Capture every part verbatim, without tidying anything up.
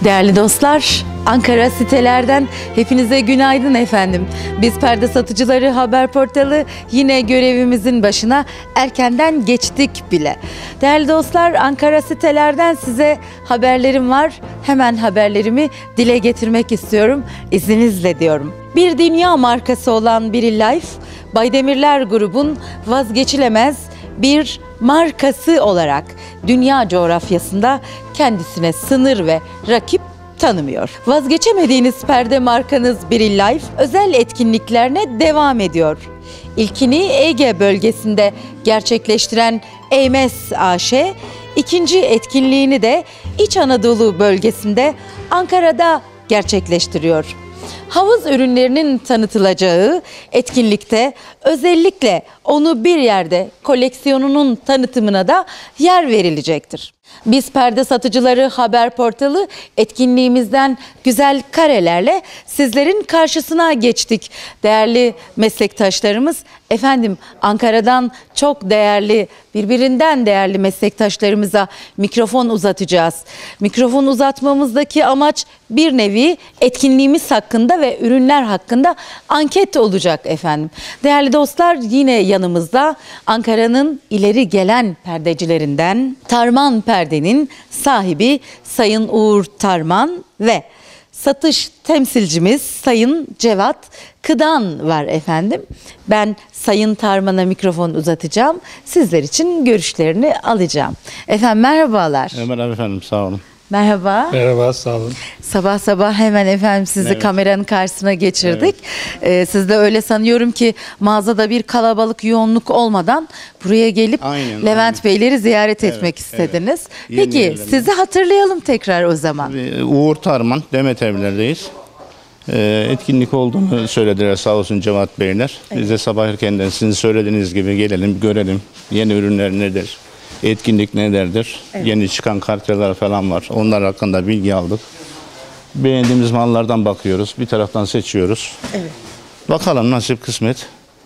Değerli dostlar, Ankara sitelerden hepinize günaydın efendim. Biz Perde Satıcıları Haber Portalı yine görevimizin başına erkenden geçtik bile. Değerli dostlar, Ankara sitelerden size haberlerim var. Hemen haberlerimi dile getirmek istiyorum. İzninizle diyorum. Bir dünya markası olan Biril Life, Baydemirler grubun vazgeçilemez bir markası olarak dünya coğrafyasında kendisine sınır ve rakip tanımıyor. Vazgeçemediğiniz perde markanız Biril Life özel etkinliklerine devam ediyor. İlkini Ege bölgesinde gerçekleştiren Eymes A Ş, ikinci etkinliğini de İç Anadolu bölgesinde Ankara'da gerçekleştiriyor. Havuz ürünlerinin tanıtılacağı etkinlikte özellikle onu bir yerde koleksiyonunun tanıtımına da yer verilecektir. Biz Perde Satıcıları Haber Portalı etkinliğimizden güzel karelerle sizlerin karşısına geçtik. Değerli meslektaşlarımız, efendim Ankara'dan çok değerli, birbirinden değerli meslektaşlarımıza mikrofon uzatacağız. Mikrofon uzatmamızdaki amaç bir nevi etkinliğimiz hakkında ve ürünler hakkında anket olacak efendim. Değerli dostlar, yine yanımızda Ankara'nın ileri gelen perdecilerinden Tarman Perde'nin sahibi Sayın Uğur Tarman ve satış temsilcimiz Sayın Cevat Kıdan var efendim. Ben Sayın Tarman'a mikrofon uzatacağım. Sizler için görüşlerini alacağım. Efendim merhabalar. Merhaba efendim, sağ olun. Merhaba. Merhaba, sağ olun. Sabah sabah hemen efendim sizi evet. kameranın karşısına geçirdik. Evet. Ee, siz de öyle sanıyorum ki mağazada bir kalabalık yoğunluk olmadan buraya gelip aynen, Levent aynen. Beyleri ziyaret evet, etmek istediniz. Evet. Peki yerlerine. Sizi hatırlayalım tekrar o zaman. Uğur Tarman, Demet Evler'deyiz. Ee, etkinlik olduğunu söylediler sağ olsun Cevat Beyler. Evet. Biz de sabah erkenden sizin söylediğiniz gibi gelelim, görelim. Yeni ürünler nedir? Etkinlik nelerdir? Evet. Yeni çıkan kartlar falan var. Onlar hakkında bilgi aldık. Beğendiğimiz mallardan bakıyoruz. Bir taraftan seçiyoruz. Evet. Bakalım nasip kısmet.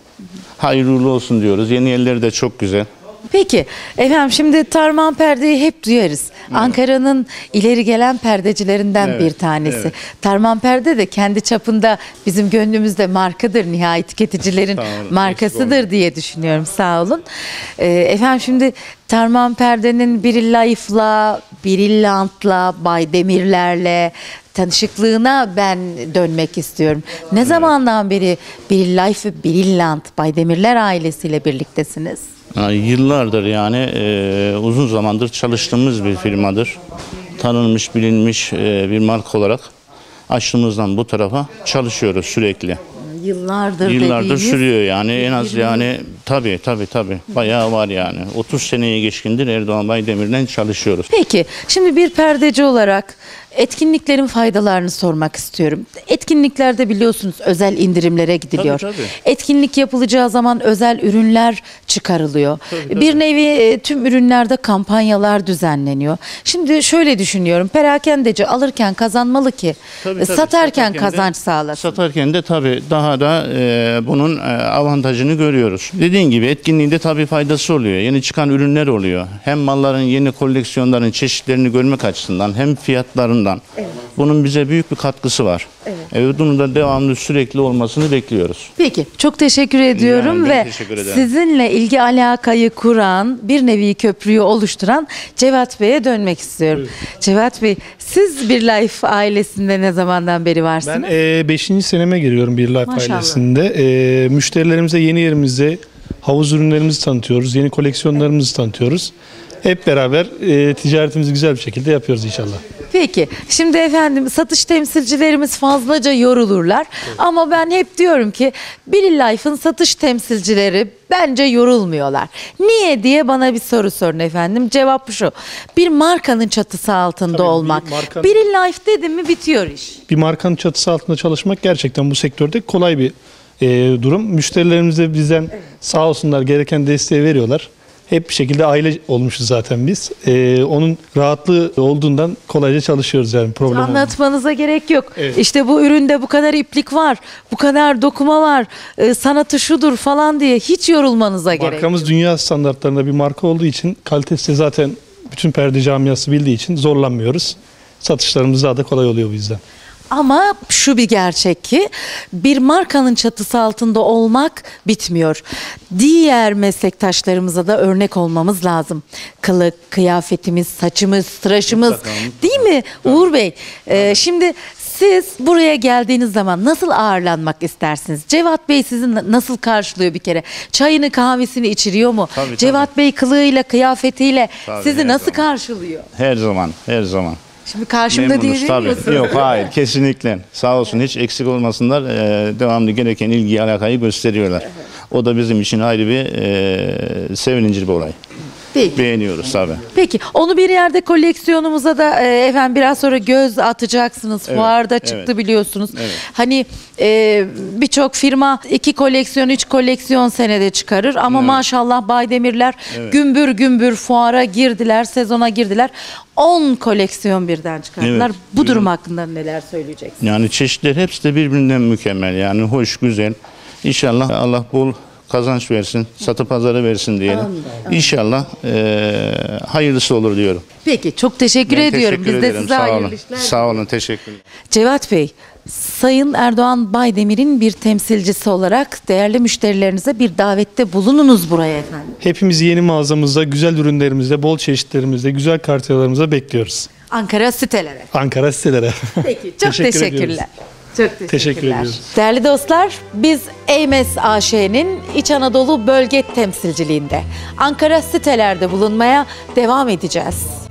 Hayırlı olsun diyoruz. Yeni yerleri de çok güzel. Peki efendim, şimdi Tarman Perde'yi hep duyarız. Evet. Ankara'nın ileri gelen perdecilerinden evet, bir tanesi. Evet. Tarman Perde de kendi çapında bizim gönlümüzde markadır. Nihai tüketicilerin markasıdır diye düşünüyorum. Sağ olun. Ee, efendim şimdi Tarman Perde'nin Biril Life'la, Biril Land'la, Baydemirler'le tanışıklığına ben dönmek istiyorum. Ne evet. zamandan beri Biril Life ve Biril Land, Baydemirler ailesiyle birliktesiniz? Yani yıllardır yani e, uzun zamandır çalıştığımız bir firmadır. Tanınmış, bilinmiş e, bir marka olarak açtığımızdan bu tarafa çalışıyoruz sürekli. Yıllardır Yıllardır sürüyor yani en az yani tabii tabii tabii bayağı var yani. otuz seneye geçkindir Erdoğan Baydemir'den çalışıyoruz. Peki şimdi bir perdeci olarak etkinliklerin faydalarını sormak istiyorum. Etkinliklerde biliyorsunuz özel indirimlere gidiliyor. Tabii, tabii. Etkinlik yapılacağı zaman özel ürünler çıkarılıyor. Tabii, tabii. Bir nevi tüm ürünlerde kampanyalar düzenleniyor. Şimdi şöyle düşünüyorum. Perakendeci alırken kazanmalı ki tabii, tabii. satarken, satarken kazanç de, sağlasın. Satarken de tabii daha da e, bunun e, avantajını görüyoruz. Dediğin gibi etkinliğinde tabii faydası oluyor. Yeni çıkan ürünler oluyor. Hem malların yeni koleksiyonların çeşitlerini görmek açısından hem fiyatların Evet. bunun bize büyük bir katkısı var. Evet. Evet, bunun da devamlı sürekli olmasını bekliyoruz. Peki, çok teşekkür ediyorum yani ve teşekkür sizinle ilgi alakayı kuran, bir nevi köprüyü oluşturan Cevat Bey'e dönmek istiyorum. Evet. Cevat Bey, siz Biril Life ailesinde ne zamandan beri varsınız? Ben beşinci e, seneme giriyorum Biril Life Maşallah. ailesinde. E, müşterilerimize yeni yerimizde havuz ürünlerimizi tanıtıyoruz, yeni koleksiyonlarımızı tanıtıyoruz. Hep beraber e, ticaretimizi güzel bir şekilde yapıyoruz inşallah. Peki, şimdi efendim satış temsilcilerimiz fazlaca yorulurlar. Evet. Ama ben hep diyorum ki Biril Life'ın satış temsilcileri bence yorulmuyorlar. Niye diye bana bir soru sorun efendim. Cevap şu: bir markanın çatısı altında Tabii olmak. Bir markanın, Biril Life dedi mi bitiyor iş. Bir markanın çatısı altında çalışmak gerçekten bu sektörde kolay bir e, durum. Müşterilerimiz de bizden evet. sağ olsunlar gereken desteği veriyorlar. Hep bir şekilde aile olmuşuz zaten biz. Ee, onun rahatlığı olduğundan kolayca çalışıyoruz yani, problem Anlatmanıza olmuyor. gerek yok. Evet. İşte bu üründe bu kadar iplik var, bu kadar dokuma var, e, sanatı şudur falan diye hiç yorulmanıza Markamız gerek yok. Markamız dünya standartlarında bir marka olduğu için, kalitesi zaten bütün perde camiası bildiği için zorlanmıyoruz. satışlarımız daha da kolay oluyor bu yüzden. Ama şu bir gerçek ki bir markanın çatısı altında olmak bitmiyor. Diğer meslektaşlarımıza da örnek olmamız lazım. Kılık, kıyafetimiz, saçımız, tıraşımız, Mutlaka, mutlaka. değil mi Uğur Bey? Ee, şimdi siz buraya geldiğiniz zaman nasıl ağırlanmak istersiniz? Cevat Bey sizi na- nasıl karşılıyor bir kere? Çayını kahvesini içiriyor mu? Tabii, Cevat tabii. Bey kılığıyla, kıyafetiyle Tabii, sizi her nasıl zaman. karşılıyor? Her zaman, her zaman. Şimdi karşımda diye Memnunuz tabii. demiyorsun. Yok hayır kesinlikle. Sağ olsun hiç eksik olmasınlar. Ee, devamlı gereken ilgiyi alakayı gösteriyorlar. O da bizim için ayrı bir e, sevindirici bir olay. Peki. Beğeniyoruz tabii. Peki onu bir yerde koleksiyonumuza da e, efendim biraz sonra göz atacaksınız. Evet, Fuarda evet. çıktı biliyorsunuz. Evet. Hani e, birçok firma iki koleksiyon, üç koleksiyon senede çıkarır. Ama Evet. maşallah Baydemirler Evet. gümbür gümbür fuara girdiler, sezona girdiler. on koleksiyon birden çıkardılar. Evet. Bu durum hakkında neler söyleyeceksiniz? Yani çeşitler hepsi de birbirinden mükemmel. Yani hoş, güzel. İnşallah Allah bol kazanç versin, satı pazarı versin diyelim. Amin, İnşallah e, hayırlısı olur diyorum. Peki çok teşekkür Ben ediyorum. teşekkür Biz de ederim. size Sağ hayırlı olun. işler. Sağ olun. Teşekkürler. Cevat Bey, Sayın Erdoğan Baydemir'in bir temsilcisi olarak değerli müşterilerinize bir davette bulununuz buraya efendim. Hepimizi yeni mağazamızda, güzel ürünlerimizde, bol çeşitlerimizde, güzel kartlarımızda bekliyoruz. Ankara sitelere. Ankara sitelere. Peki çok Teşekkür teşekkürler. ediyoruz. Çok teşekkürler. Teşekkür ediyoruz. Değerli dostlar, biz Eymes A Ş'nin İç Anadolu Bölge Temsilciliğinde Ankara sitelerde bulunmaya devam edeceğiz.